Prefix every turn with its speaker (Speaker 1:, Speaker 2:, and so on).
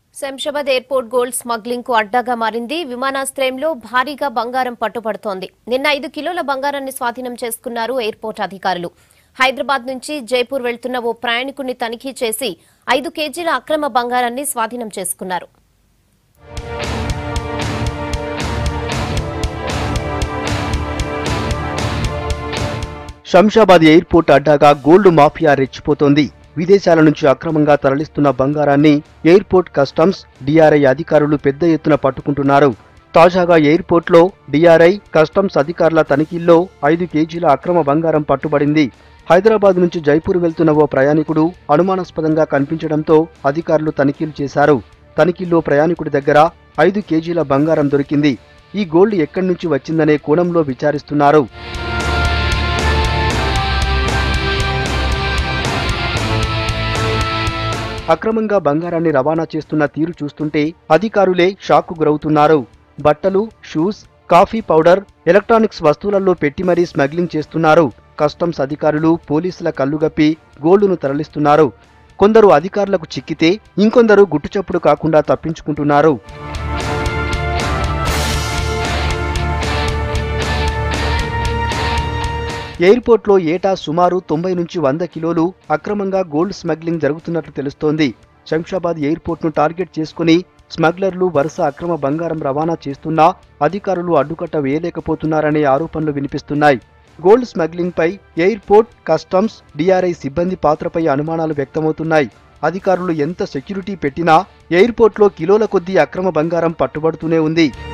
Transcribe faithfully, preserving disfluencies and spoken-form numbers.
Speaker 1: Shamshabad airport gold smuggling కు అడ్డాగా మారింది. విమానాశ్రయంలో భారీగా బంగారం పట్టుబడుతోంది. నిన్న ఐదు కిలోల బంగారాన్ని స్వాధీనం చేసుకున్నారు ఎయిర్పోర్ట్ అధికారులు. హైదరాబాద్ నుంచి జైపూర్ వెళ్తున్న ఓ ప్రయాణికుడిని తనిఖీ చేసి ఐదు కేజీల అక్రమ బంగారాన్ని స్వాధీనం చేసుకున్నారు.
Speaker 2: శంషాబాద్ ఎయిర్పోర్ట్ అడ్డాగా గోల్డ్ మాఫియా రెచ్చిపోతోంది. విదేశాల నుంచి అక్రమంగా తరలిస్తున్న బంగారాన్ని ఎయిర్పోర్ట్ కస్టమ్స్, డిఆర్ఐ అధికారులు పెద్ద ఎత్తున పట్టుకుంటున్నారు. తాజాగా ఎయిర్పోర్ట్లో డిఆర్ఐ, కస్టమ్స్ అధికారుల తనిఖీల్లో ఐదు కేజీల అక్రమ బంగారం పట్టుబడింది. హైదరాబాద్ నుంచి జైపూర్ వెళ్తున్న ఓ ప్రయాణికుడు అనుమానాస్పదంగా కనిపించడంతో అధికారులు తనిఖీలు చేశారు. తనిఖీల్లో ప్రయాణికుడి దగ్గర ఐదు కేజీల బంగారం దొరికింది. ఈ గోల్డ్ ఎక్కడి నుంచి వచ్చిందనే కోణంలో విచారిస్తున్నారు. అక్రమంగా బంగారాన్ని రవాణా చేస్తున్న తీరు చూస్తుంటే అధికారులే షాక్కు గురవుతున్నారు. బట్టలు, షూస్, కాఫీ పౌడర్, ఎలక్ట్రానిక్స్ వస్తువులలో పెట్టి మరీ స్మగ్లింగ్ చేస్తున్నారు. కస్టమ్స్ అధికారులు, పోలీసుల కళ్లుగప్పి గోల్డును తరలిస్తున్నారు. కొందరు అధికారులకు చిక్కితే ఇంకొందరు గుట్టుచప్పుడు కాకుండా తప్పించుకుంటున్నారు. ఎయిర్పోర్ట్లో ఏటా సుమారు తొంభై నుంచి వంద కిలోలు అక్రమంగా గోల్డ్ స్మగ్లింగ్ జరుగుతున్నట్లు తెలుస్తోంది. శంషాబాద్ ఎయిర్పోర్ట్ను టార్గెట్ చేసుకుని స్మగ్లర్లు వరుస అక్రమ బంగారం రవాణా చేస్తున్నా అధికారులు అడ్డుకట్ట వేయలేకపోతున్నారనే ఆరోపణలు వినిపిస్తున్నాయి. గోల్డ్ స్మగ్లింగ్పై ఎయిర్పోర్ట్, కస్టమ్స్, డిఆర్ఐ సిబ్బంది పాత్రపై అనుమానాలు వ్యక్తమవుతున్నాయి. అధికారులు ఎంత సెక్యూరిటీ పెట్టినా ఎయిర్పోర్ట్లో కిలోల కొద్దీ అక్రమ బంగారం పట్టుబడుతూనే ఉంది.